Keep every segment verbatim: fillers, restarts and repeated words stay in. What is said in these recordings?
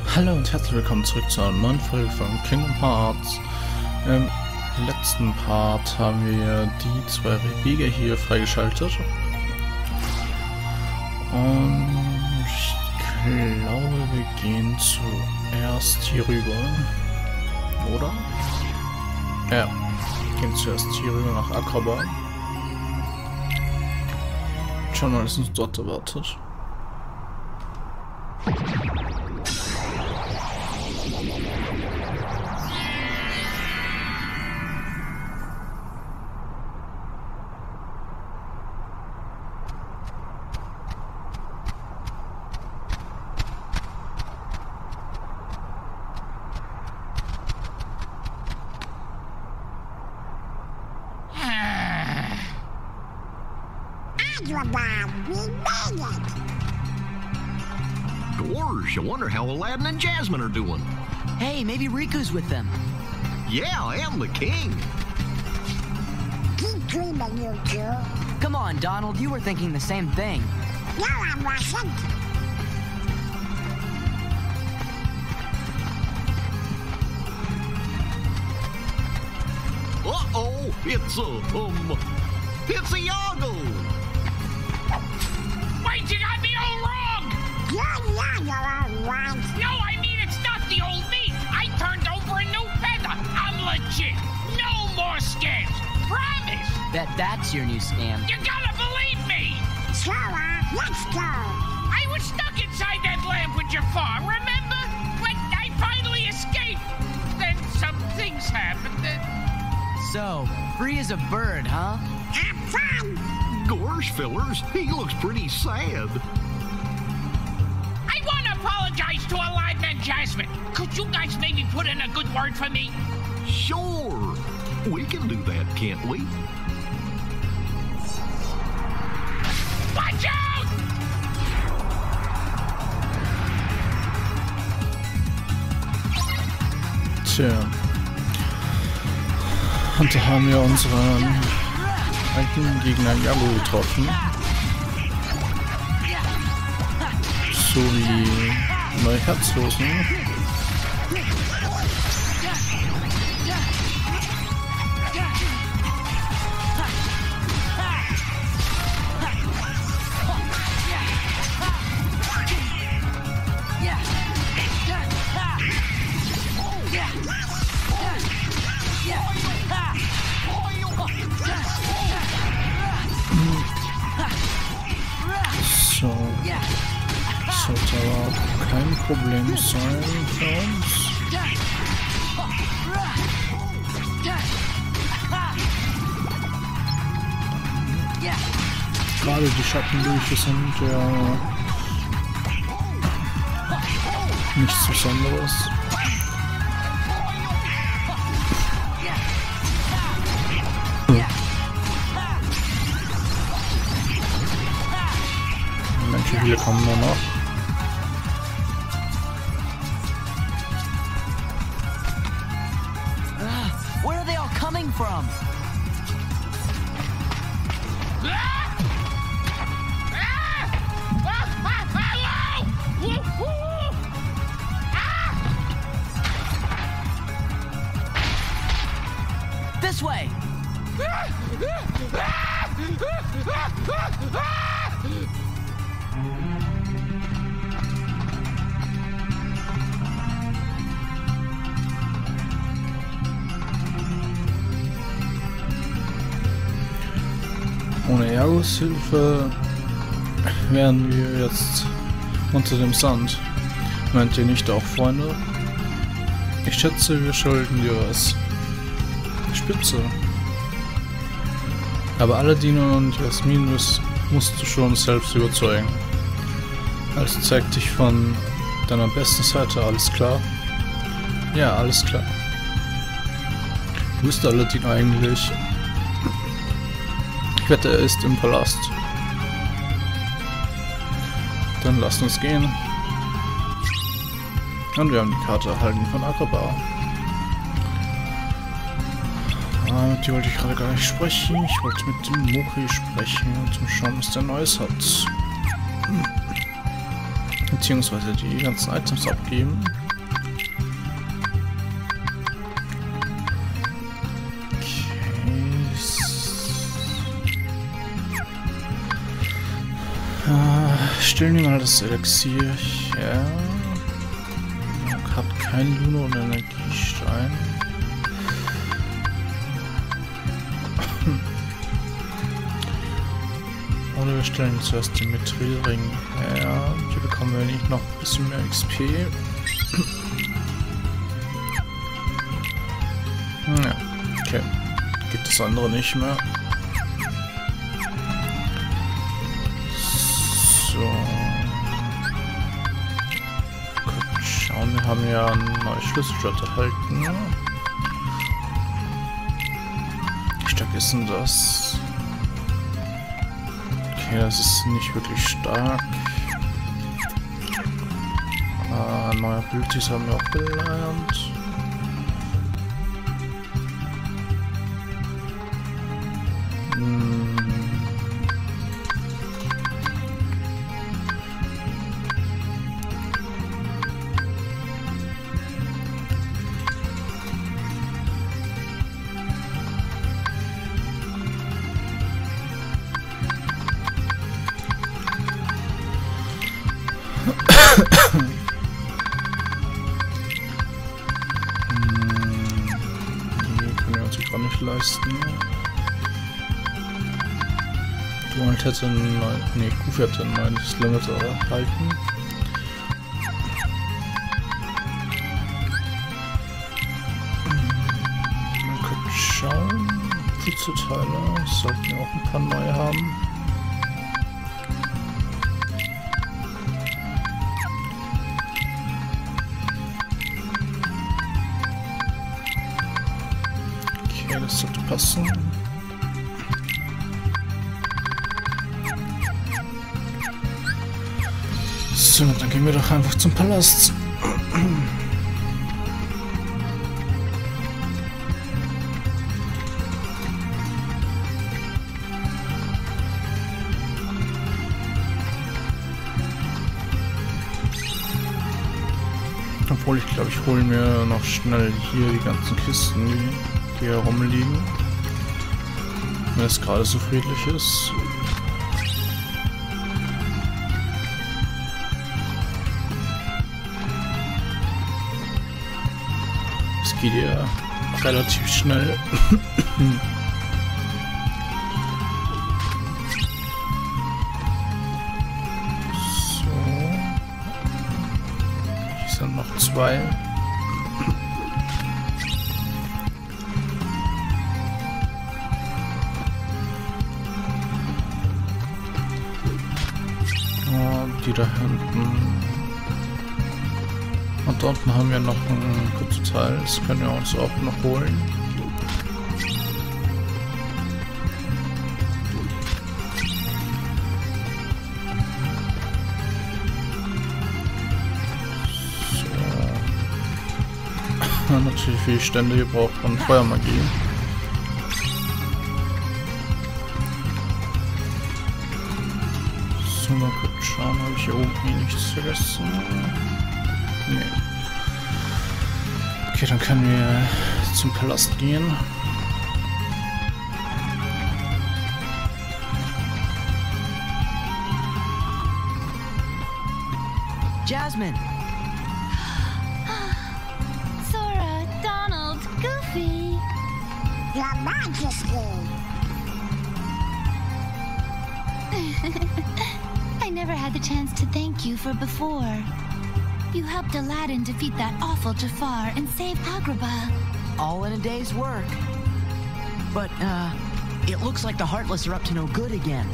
Hallo und herzlich willkommen zurück zu einer neuen Folge von Kingdom Hearts. Im letzten Part haben wir die zwei Wege hier freigeschaltet. Und ich glaube, wir gehen zuerst hier rüber. Oder? Ja, wir gehen zuerst hier rüber nach Agrabah. Schauen wir mal, was uns dort erwartet. Gorge, I wonder how Aladdin and Jasmine are doing. Hey, maybe Riku's with them. Yeah, I am the king. Keep dreaming, you two. Come on, Donald, you were thinking the same thing. No, I wasn't. Uh-oh, it's a, um, it's a Yago. Wait, you got me all wrong! You're young, all right. No, I mean, it's not the old me. I turned over a new feather. I'm legit. No more scams. Promise. Bet that's your new scam. You gotta believe me. So, uh, let's go. I was stuck inside that lamp with Jafar, remember? When I finally escaped. Then some things happened that... So, free as a bird, huh? Have fun. Gorge fillers, he looks pretty sad. I want to apologize to Aladdin and Jasmine. Could you guys maybe put in a good word for me? Sure, we can do that, can't we? Watch out! Tja. Und da haben wir unseren alten Gegner Yago getroffen. So wie neue Herzlosen. So, sollte aber kein Problem sein für uns. Gerade die Schattenlöcher sind ja nichts Besonderes. Manche viele kommen nur noch. Ugh, where are they all coming from? Ah! Ah! Ah! Ah! Hello! Woo! Woo! Ah! This way! Ah! Ah! Ah! Ah! Ah! Ohne Yagos Hilfe wären wir jetzt unter dem Sand. Meint ihr nicht auch, Freunde? Ich schätze, wir schulden dir was. Spitze. Aber Aladdin und Jasmin musst, musst du schon selbst überzeugen. Also zeig dich von deiner besten Seite, alles klar? Ja, alles klar. Wo ist Aladdin eigentlich? Ich wette, er ist im Palast. Dann lasst uns gehen. Und wir haben die Karte erhalten von Agrabah. Ah, mit dir wollte ich gerade gar nicht sprechen. Ich wollte mit dem Mokri sprechen und zum Schauen, was der Neues hat. Hm. Beziehungsweise die ganzen Items abgeben. Okay. Äh, stillen wir mal das Elixier. Ja. Hat kein Luno und Energiestein. Oder wir stellen zuerst den Mithrylring her. Hier bekommen wir nicht noch ein bisschen mehr X P. Ja, okay. Gibt das andere nicht mehr. So. Gut, schauen, wir haben ja ein neues Schlüsselschwert erhalten. Wie stark ist denn das? Okay, das ist nicht wirklich stark. Äh, neue Abilities haben wir auch gelernt. Hm. Nicht leisten. Dualt hätte ein neues, nee, Goofy hätte ein neues Limit erhalten. Man könnte schauen. Pizzateile sollten wir auch ein paar neue haben. Das sollte passen. So, dann gehen wir doch einfach zum Palast. Obwohl, ich glaube, ich hole mir noch schnell hier die ganzen Kisten, die hier rumliegen, wenn es gerade so friedlich ist. Es geht ja relativ schnell. So. Hier sind noch zwei. Die da hinten. Und da unten haben wir noch ein gutes Teil. Das können wir uns auch noch holen. So. Natürlich für die Stände hier braucht man Feuermagie. Mal kurz schauen, habe ich hier oben hier nichts vergessen? Nee. Okay, dann können wir zum Palast gehen. Jasmine! Sora, Donald, Goofy! Your Majesty. I never had the chance to thank you for before. You helped Aladdin defeat that awful Jafar and save Agrabah. All in a day's work. But, uh, it looks like the Heartless are up to no good again.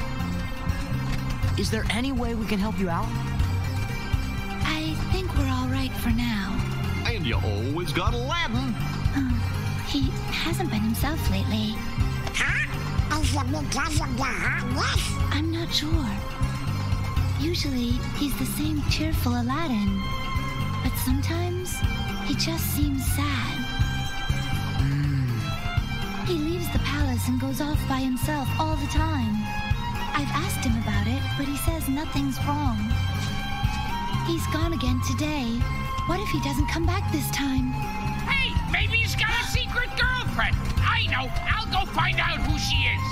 Is there any way we can help you out? I think we're all right for now. And you always got Aladdin. Uh, he hasn't been himself lately. Huh? Is it because of the Heartless? I'm not sure. Usually, he's the same cheerful Aladdin. But sometimes, he just seems sad. Mm. He leaves the palace and goes off by himself all the time. I've asked him about it, but he says nothing's wrong. He's gone again today. What if he doesn't come back this time? Hey, maybe he's got a secret girlfriend. I know. I'll go find out who she is.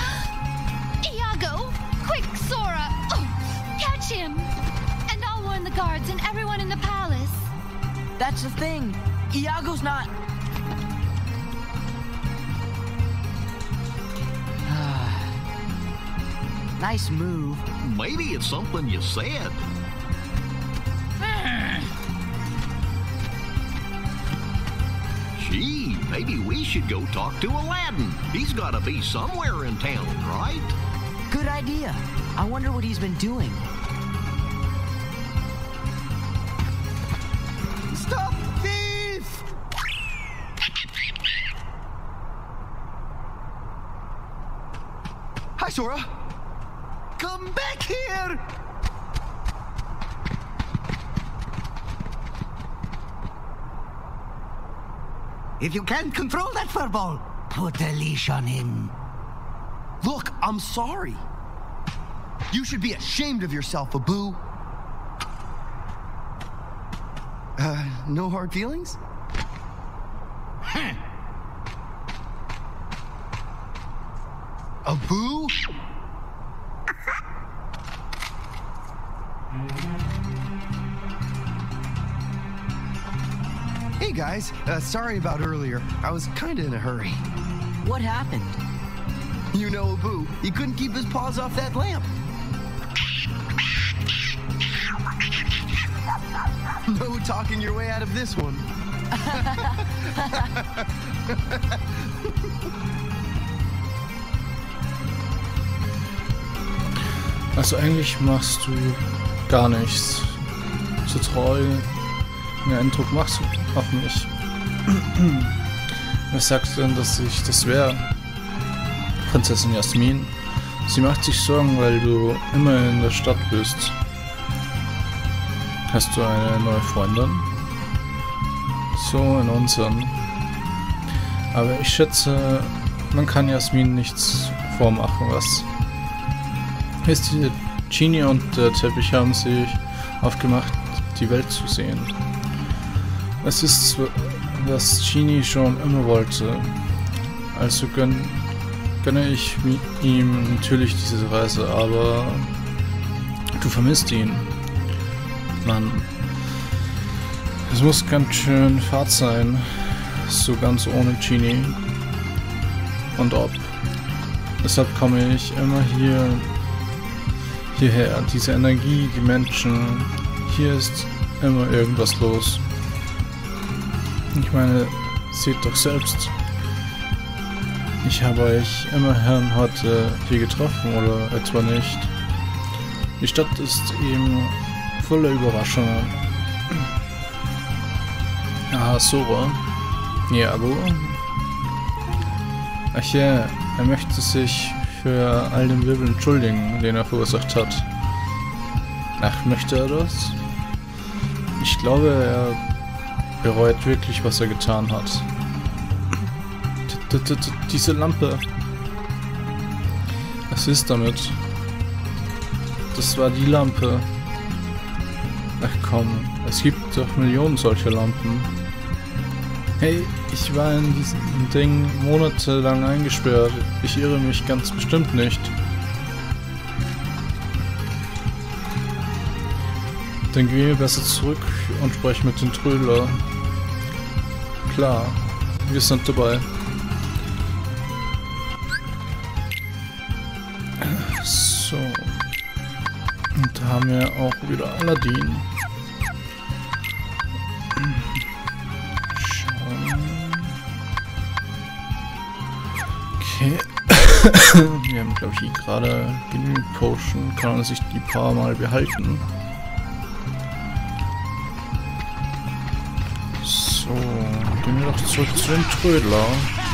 Iago! Quick, Sora! Oh, catch him! And I'll warn the guards and everyone in the palace. That's the thing. Iago's not... Nice move. Maybe it's something you said. Gee, maybe we should go talk to Aladdin. He's got to be somewhere in town, right? Good idea. I wonder what he's been doing. Stop thief! Hi, Sora. Come back here! If you can't control that furball, put a leash on him. Look, I'm sorry. You should be ashamed of yourself, Abu. Uh, no hard feelings? Huh. Abu? Hey guys, uh, sorry about earlier. I was kinda in a hurry. What happened? You know Abu, he couldn't keep his paws off that lamp. No talking your way out of this one. Also eigentlich machst du gar nichts. So treu. Den Eindruck machst du auf mich. Wer sagt denn, dass ich das wäre? Prinzessin Jasmin. Sie macht sich Sorgen, weil du immer in der Stadt bist. Hast du eine neue Freundin? So in unseren. Aber ich schätze, man kann Jasmin nichts vormachen, was? Hier ist die Genie und der Teppich haben sich aufgemacht, die Welt zu sehen. Es ist, was Genie schon immer wollte. Also gönn, gönne ich ihm natürlich diese Reise, aber du vermisst ihn. Mann, es muss ganz schön Fahrt sein, so ganz ohne Genie. Und ob. Deshalb komme ich immer hier hierher. Diese Energie, die Menschen, hier ist immer irgendwas los. Ich meine, seht doch selbst. Ich habe euch immerhin heute hier getroffen, oder etwa nicht? Die Stadt ist eben voller Überraschungen. Aha, Sora. Ja, Abu. Ach ja, er möchte sich für all den Wirbel entschuldigen, den er verursacht hat. Ach, möchte er das? Ich glaube, er bereut wirklich, was er getan hat. Diese Lampe. Was ist damit? Das war die Lampe. Ach komm, es gibt doch Millionen solcher Lampen. Hey, ich war in diesem Ding monatelang eingesperrt. Ich irre mich ganz bestimmt nicht. Dann gehen wir besser zurück und sprechen mit den Trödler. Klar, wir sind dabei. So. Und da haben wir auch wieder Aladdin. Okay. Wir haben, glaube ich, gerade genügend Potion. Kann man sich die paar Mal behalten. So, gehen wir doch zurück zu den Trödler.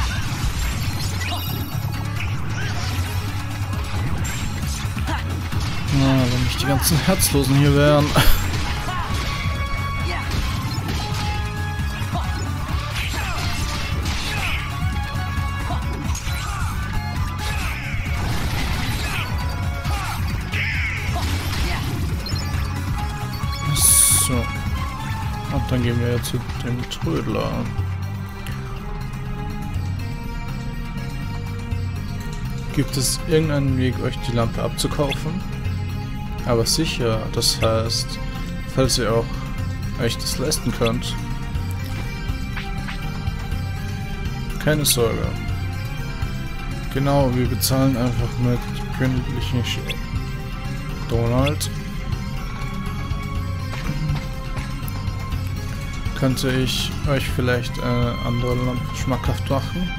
Na, wenn nicht die ganzen Herzlosen hier wären. Und dann gehen wir zu dem Trödler. Gibt es irgendeinen Weg, euch die Lampe abzukaufen? Aber sicher, das heißt, falls ihr auch euch das leisten könnt. Keine Sorge. Genau, wir bezahlen einfach mit königlichen Sch Donald. Könnte ich euch vielleicht eine andere Lampe schmackhaft machen?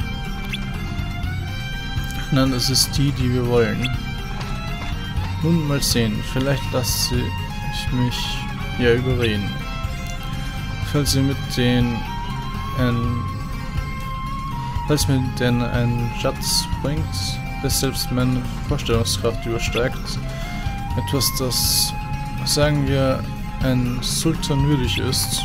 Nein, es ist die, die wir wollen. Nun mal sehen, vielleicht lasse ich mich ja überreden. Falls ihr mit den ein, falls mir denn ein Schatz bringt, der selbst meine Vorstellungskraft übersteigt, etwas, das, sagen wir, ein Sultan würdig ist,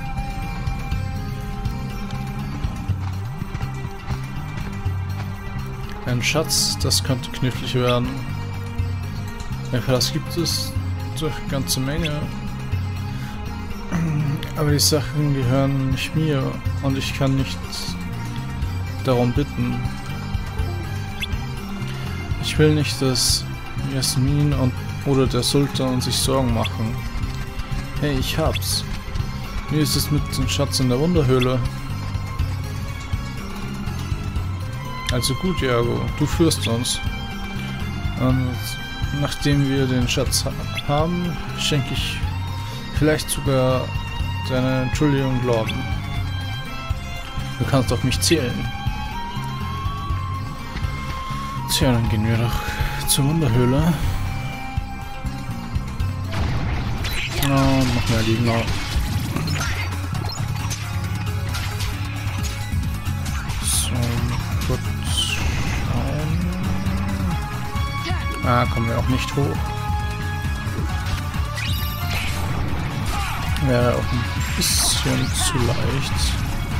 ein Schatz, das könnte knifflig werden. Ja, das gibt es durch eine ganze Menge. Aber die Sachen gehören nicht mir und ich kann nicht darum bitten. Ich will nicht, dass Jasmin und oder der Sultan sich Sorgen machen. Hey, ich hab's. Wie ist es mit dem Schatz in der Wunderhöhle? Also gut, Iago, du führst uns. Und nachdem wir den Schatz ha haben, schenke ich vielleicht sogar deine Entschuldigung Glauben. Du kannst auf mich zählen. Tja, dann gehen wir doch zur Wunderhöhle. Na, und noch mehr liegen noch. So, kurz schauen. Ah, kommen wir auch nicht hoch. Wäre auch ein bisschen zu leicht.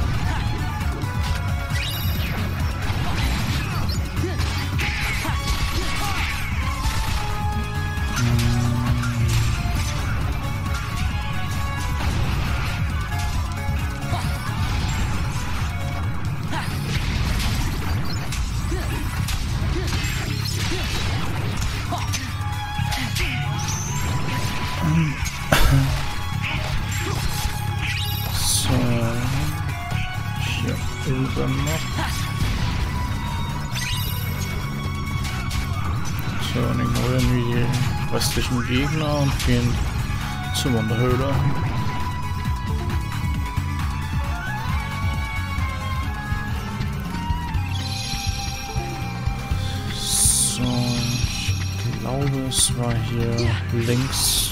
So, hier oben noch. So, dann ignorieren wir die restlichen Gegner und gehen zur Wunderhöhle. So, ich glaube, es war hier links.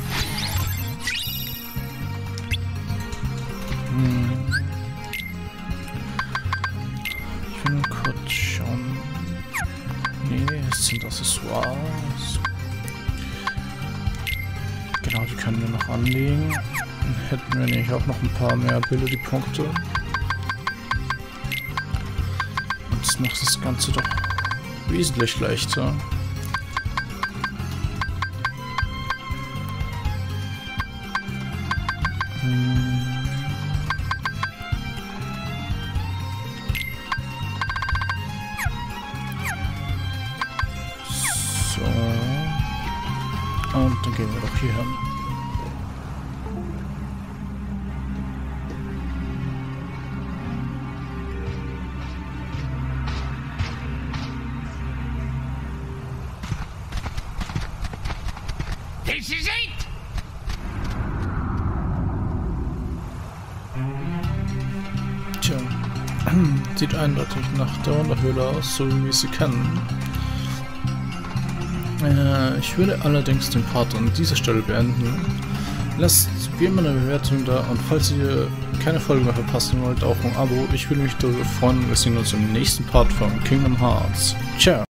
Hm. Ich will nur kurz schauen. Nee, es sind Accessoires. Genau, die können wir noch anlegen. Dann hätten wir nämlich auch noch ein paar mehr Ability-Punkte. Und das macht das Ganze doch wesentlich leichter. Hm. So. Und dann gehen wir doch hier hin. This is it! Tja, sieht eindeutig nach der Wunderhöhle aus, so wie wir sie kennen. Äh, ich würde allerdings den Part an dieser Stelle beenden. Lasst wie immer eine Bewertung da und falls ihr keine Folge mehr verpassen wollt, auch ein Abo. Ich würde mich darüber freuen. Wir sehen uns im nächsten Part von Kingdom Hearts. Ciao!